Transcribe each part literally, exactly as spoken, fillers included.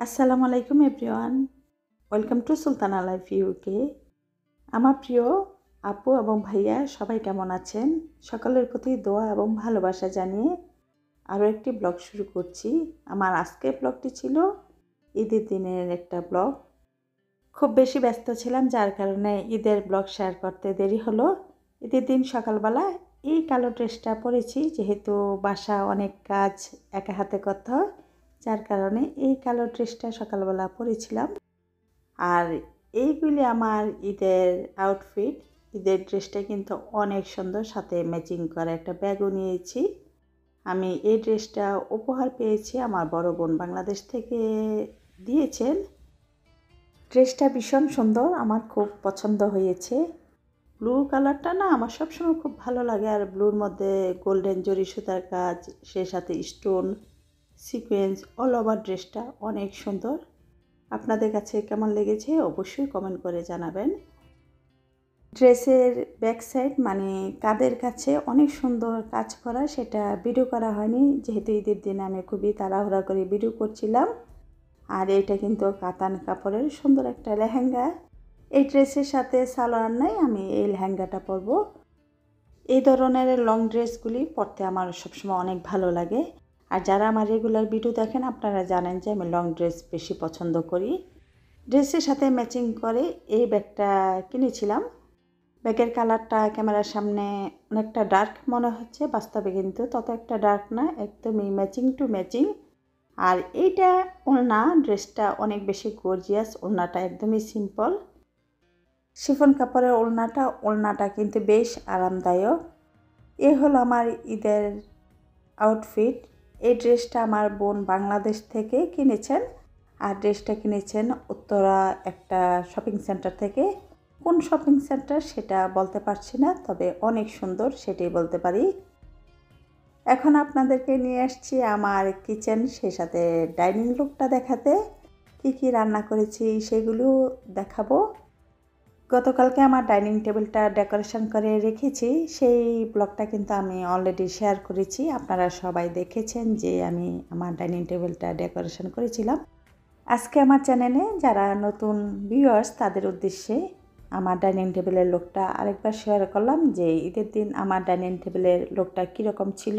আসসালামু আলাইকুম everyone, welcome to Sultana life UK. আমার প্রিয় আপু এবং ভাইয়া সবাই কেমন আছেন? সকলের প্রতি দোয়া এবং ভালোবাসা জানিয়ে আরও একটি ব্লগ শুরু করছি। আমার আজকের ব্লগটি ছিল ঈদের দিনের একটা ব্লগ। খুব বেশি ব্যস্ত ছিলাম, যার কারণে ঈদের ব্লগ শেয়ার করতে দেরি হলো। ঈদের দিন সকালবেলা এই কালো ড্রেসটা পরেছি, যেহেতু বাসা অনেক কাজ একা হাতে করতে হয়, যার কারণে এই কালো ড্রেসটা সকালবেলা পরেছিলাম। আর এইগুলি আমার ঈদের আউটফিট। ঈদের ড্রেসটা কিন্তু অনেক সুন্দর, সাথে ম্যাচিং করা একটা ব্যাগও নিয়েছি। আমি এই ড্রেসটা উপহার পেয়েছি, আমার বড় বোন বাংলাদেশ থেকে দিয়েছেন। ড্রেসটা ভীষণ সুন্দর, আমার খুব পছন্দ হয়েছে। ব্লু কালারটা না আমার সবসময় খুব ভালো লাগে, আর ব্লুর মধ্যে গোল্ডেন জরি সুতার কাজ, সে সাথে স্টোন সিকোয়েন্স, অল ওভার ড্রেসটা অনেক সুন্দর। আপনাদের কাছে কেমন লেগেছে অবশ্যই কমেন্ট করে জানাবেন। ড্রেসের ব্যাক সাইড মানে কাঁধের কাছে অনেক সুন্দর কাজ করা, সেটা ভিডিও করা হয়নি, যেহেতু ঈদের দিনে আমি খুবই তাড়াহুড়া করে ভিডিও করছিলাম। আর এটা কিন্তু কাতান কাপড়ের সুন্দর একটা লেহেঙ্গা। এই ড্রেসের সাথে সালোয়ার নাই, আমি এই লেহেঙ্গাটা পরবো। এই ধরনের লং ড্রেসগুলি পরতে আমার সবসময় অনেক ভালো লাগে। আর যারা আমার রেগুলার ভিডিও দেখেন আপনারা জানেন যে আমি লং ড্রেস বেশি পছন্দ করি। ড্রেসের সাথে ম্যাচিং করে এই ব্যাগটা কিনেছিলাম। ব্যাগের কালারটা ক্যামেরার সামনে অনেকটা ডার্ক মনে হচ্ছে, বাস্তবে কিন্তু তত একটা ডার্ক না, একদমই ম্যাচিং টু ম্যাচিং। আর এইটা ওড়না, ড্রেসটা অনেক বেশি গর্জিয়াস, ওড়নাটা একদমই সিম্পল শিফন কাপড়ের ওড়নাটা। ওড়নাটা কিন্তু বেশ আরামদায়ক। এ হলো আমার ঈদের আউটফিট। এই ড্রেসটা আমার বোন বাংলাদেশ থেকে কিনেছেন, আর ড্রেসটা কিনেছেন উত্তরা একটা শপিং সেন্টার থেকে। কোন শপিং সেন্টার সেটা বলতে পারছি না, তবে অনেক সুন্দর সেটাই বলতে পারি। এখন আপনাদেরকে নিয়ে আসছি আমার কিচেন, সেই সাথে ডাইনিং রুমটা দেখাতে। কি কি রান্না করেছি সেগুলো দেখাবো। গতকালকে আমার ডাইনিং টেবিলটা ডেকোরেশন করে রেখেছি, সেই ব্লগটা কিন্তু আমি অলরেডি শেয়ার করেছি। আপনারা সবাই দেখেছেন যে আমি আমার ডাইনিং টেবিলটা ডেকোরেশন করেছিলাম। আজকে আমার চ্যানেলে যারা নতুন ভিউয়ার্স তাদের উদ্দেশ্যে আমার ডাইনিং টেবিলের লুকটা আরেকবার শেয়ার করলাম, যে ঈদের দিন আমার ডাইনিং টেবিলের লুকটা কীরকম ছিল।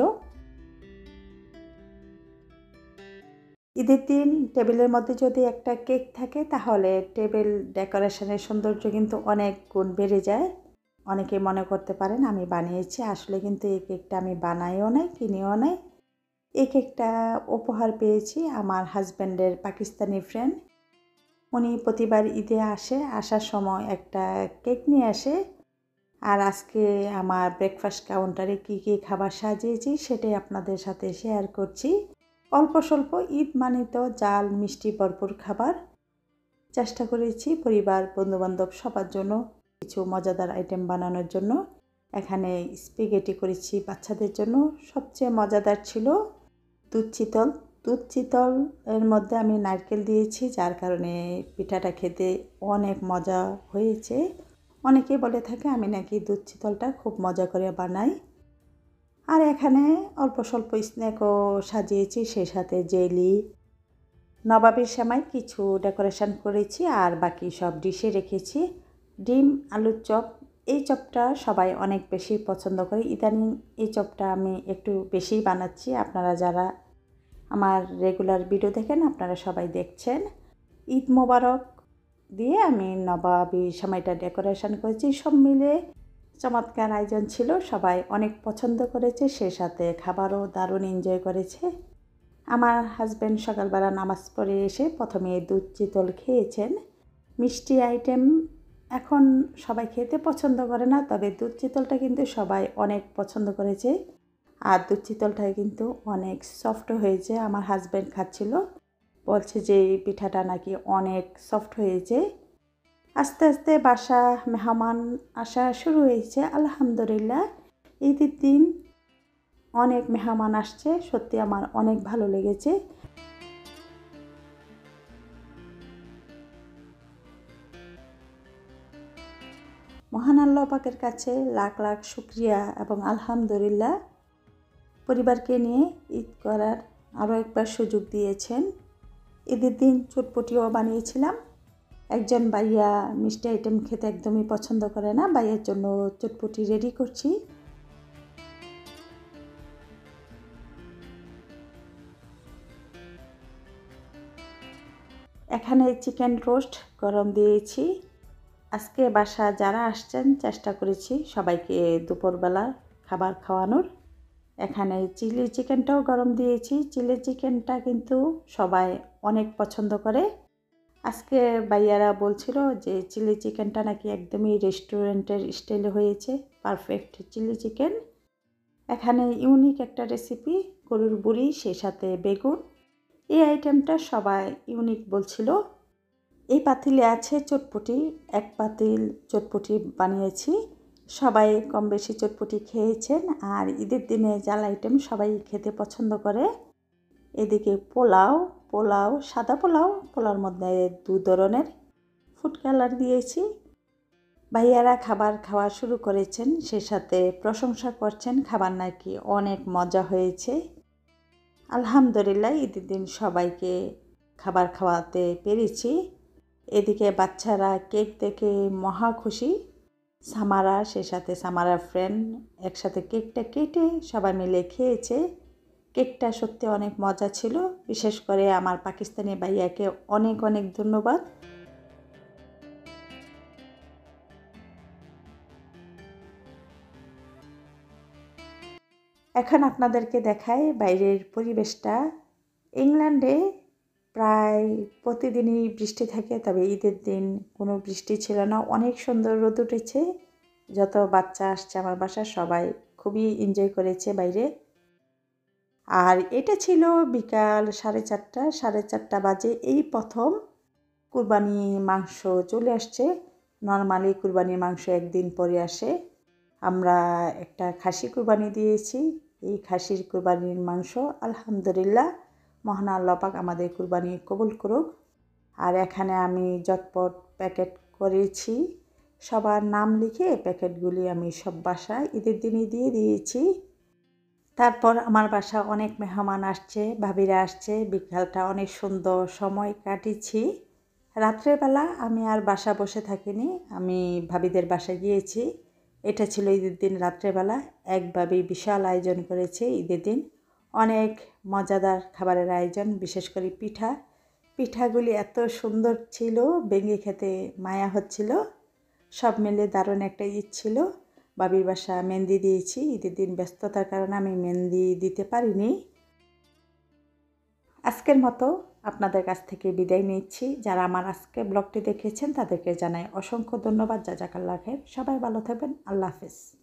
ঈদের দিন টেবিলের মধ্যে যদি একটা কেক থাকে তাহলে টেবিল ডেকোরেশনের সৌন্দর্য কিন্তু অনেক গুণ বেড়ে যায়। অনেকে মনে করতে পারেন আমি বানিয়েছি, আসলে কিন্তু এই কেকটা আমি বানাইও নাই, কিনেও নাই। এই কেকটা উপহার পেয়েছি আমার হাজব্যান্ডের পাকিস্তানি ফ্রেন্ড। উনি প্রতিবার ঈদে আসে, আসার সময় একটা কেক নিয়ে আসে। আর আজকে আমার ব্রেকফাস্ট কাউন্টারে কী কী খাবার সাজিয়েছি সেটাই আপনাদের সাথে শেয়ার করছি। অল্প স্বল্প, ঈদ মানে তো জাল মিষ্টি ভরপুর খাবার। চেষ্টা করেছি পরিবার বন্ধুবান্ধব সবার জন্য কিছু মজাদার আইটেম বানানোর জন্য। এখানে স্প্যাগেটি করেছি বাচ্চাদের জন্য। সবচেয়ে মজাদার ছিল দুধ চিতল। দুধ চিতল এর মধ্যে আমি নারকেল দিয়েছি, যার কারণে পিঠাটা খেতে অনেক মজা হয়েছে। অনেকেই বলে থাকে আমি নাকি দুধ চিতলটা খুব মজা করে বানাই। আর এখানে অল্প স্বল্প স্ন্যাকও সাজিয়েছি, সেই সাথে জেলি, নবাবের সেমাই কিছু ডেকোরেশন করেছি, আর বাকি সব ডিশে রেখেছি। ডিম আলুর চপ, এই চপটা সবাই অনেক বেশি পছন্দ করে। ইদানিং এই চপটা আমি একটু বেশিই বানাচ্ছি। আপনারা যারা আমার রেগুলার ভিডিও দেখেন আপনারা সবাই দেখছেন। ঈদ মোবারক দিয়ে আমি নবাবী সেমাইটা ডেকোরেশন করেছি। সব মিলে চমৎকার আয়োজন ছিল, সবাই অনেক পছন্দ করেছে, সে সাথে খাবারও দারুণ এনজয় করেছে। আমার হাজব্যান্ড সকালবেলা নামাজ পড়ে এসে প্রথমে দুধ চিতল খেয়েছেন। মিষ্টি আইটেম এখন সবাই খেতে পছন্দ করে না, তবে দুধ চিতলটা কিন্তু সবাই অনেক পছন্দ করেছে। আর দুধ চিতলটা কিন্তু অনেক সফট হয়েছে। আমার হাজব্যান্ড খাচ্ছিল, বলছে যে এই পিঠাটা নাকি অনেক সফট হয়েছে। আস্তে আস্তে বাসা মেহমান আসা শুরু হয়েছে। আলহামদুলিল্লাহ ঈদের দিন অনেক মেহমান আসছে, সত্যি আমার অনেক ভালো লেগেছে। মহান আল্লাহ পাকের কাছে লাখ লাখ শুকরিয়া এবং আলহামদুলিল্লাহ, পরিবারকে নিয়ে ঈদ করার আরও একবার সুযোগ দিয়েছেন। ঈদের দিন চটপটিও বানিয়েছিলাম। একজন ভাইয়া মিষ্টি আইটেম খেতে একদমই পছন্দ করে না, ভাইয়ের জন্য চটপটি রেডি করছি। এখানে চিকেন রোস্ট গরম দিয়েছি। আজকে বাসা যারা আসছেন চেষ্টা করেছি সবাইকে দুপুরবেলা খাবার খাওয়ানোর। এখানে চিলি চিকেনটাও গরম দিয়েছি। চিলি চিকেনটা কিন্তু সবাই অনেক পছন্দ করে। আজকে ভাইয়ারা বলছিল যে চিলি চিকেনটা নাকি একদমই রেস্টুরেন্টের স্টাইলে হয়েছে, পারফেক্ট চিলি চিকেন। এখানে ইউনিক একটা রেসিপি, গরুর বুড়ি সেই সাথে বেগুন। এই আইটেমটা সবাই ইউনিক বলছিল। এই পাতিলে আছে চটপটি, এক পাতিল চটপটি বানিয়েছি। সবাই কম বেশি চটপটি খেয়েছেন, আর ঈদের দিনে জাল আইটেম সবাই খেতে পছন্দ করে। এদিকে পোলাও পোলাও সাদা পোলাও, পোলাওর মধ্যে দু ধরনের ফুড কালার দিয়েছি। ভাইয়ারা খাবার খাওয়া শুরু করেছেন, সে সাথে প্রশংসা করছেন খাবার নাকি অনেক মজা হয়েছে। আলহামদুলিল্লাহ ঈদের দিন সবাইকে খাবার খাওয়াতে পেরেছি। এদিকে বাচ্চারা কেক দেখে মহা খুশি। সামারা সে সাথে সামারার ফ্রেন্ড একসাথে কেকটা কেটে সবাই মিলে খেয়েছে। কেকটা সত্যি অনেক মজা ছিল। বিশেষ করে আমার পাকিস্তানি ভাইয়াকে অনেক অনেক ধন্যবাদ। এখন আপনাদেরকে দেখাই বাইরের পরিবেশটা। ইংল্যান্ডে প্রায় প্রতিদিনই বৃষ্টি থাকে, তবে ঈদের দিন কোনো বৃষ্টি ছিল না, অনেক সুন্দর রোদ উঠেছে। যত বাচ্চা আসছে আমার বাসায় সবাই খুবই এনজয় করেছে বাইরে। আর এটা ছিল বিকাল সাড়ে চারটা সাড়ে চারটা বাজে এই প্রথম কুরবানি মাংস চলে আসছে। নর্মালি কুরবানির মাংস একদিন পরে আসে। আমরা একটা খাসি কুরবানি দিয়েছি। এই খাসির কুরবানির মাংস আলহামদুলিল্লাহ মহান আল্লাহ পাক আমাদের কুরবানি কবুল করুক। আর এখানে আমি ঝটপট প্যাকেট করেছি, সবার নাম লিখে প্যাকেটগুলি আমি সব বাসায় ঈদের দিনই দিয়ে দিয়েছি। তারপর আমার বাসা অনেক মেহমান আসছে, ভাবিরা আসছে, বিকালটা অনেক সুন্দর সময় কাটিয়েছি। রাত্রেবেলা আমি আর বাসা বসে থাকিনি, আমি ভাবিদের বাসায় গিয়েছি। এটা ছিল ঈদের দিন রাত্রেবেলা। এক ভাবি বিশাল আয়োজন করেছে ঈদের দিন, অনেক মজাদার খাবারের আয়োজন, বিশেষ করে পিঠা। পিঠাগুলি এত সুন্দর ছিল, ভেঙে খেতে মায়া হচ্ছিল। সব মিলে দারুণ একটা ঈদ ছিল। বাবির বাসা মেহেন্দি দিয়েছি, ঈদের দিন ব্যস্ততার কারণে আমি মেহেন্দি দিতে পারিনি। আজকের মতো আপনাদের কাছ থেকে বিদায় নিচ্ছি। যারা আমার আজকে ব্লগটি দেখেছেন তাদেরকে জানাই অসংখ্য ধন্যবাদ। জাজাকাল্লাহ খাইর। সবাই ভালো থাকবেন। আল্লাহ হাফেজ।